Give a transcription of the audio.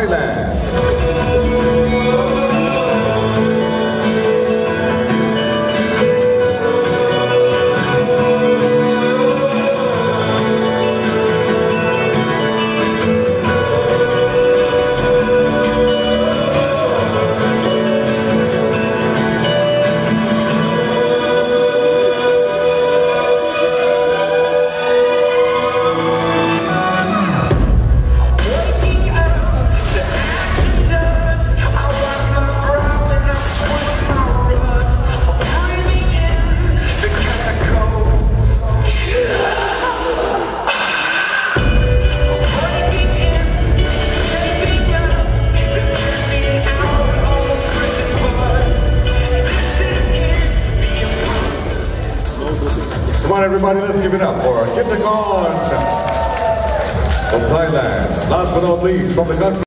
Thailand. Come on everybody, let's give it up for Kittakorn from Thailand. Last but not least, from the country